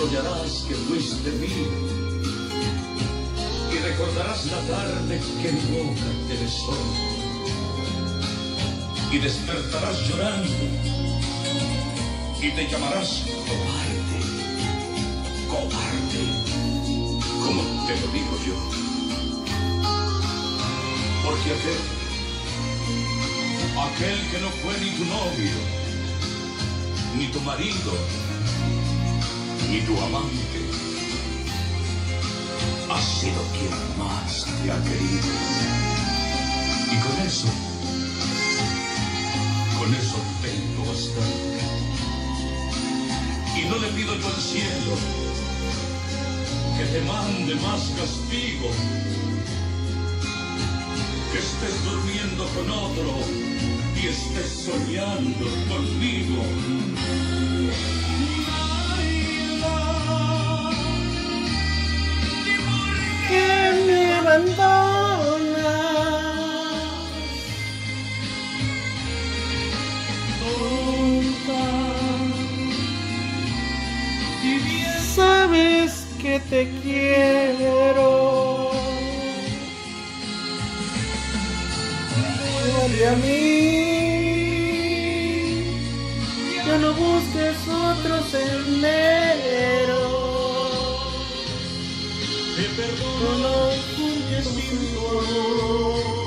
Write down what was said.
soñarás que fuiste mío y recordarás la tarde que mi boca te besó y despertarás llorando y te llamarás cobarde, cobarde, como te lo digo yo, porque aquel que no fue ni tu novio, ni tu marido, ni tu amante, ha sido quien más te ha querido. Y con eso tengo bastante. Y no le pido yo al cielo que te mande más castigo, que estés durmiendo con otro y estés soñando conmigo. Que me abandona, tonta, si bien sabes que te quiero, duele a mí, ya no busques otro sendero. Te perdono, No juzgues sin dolor.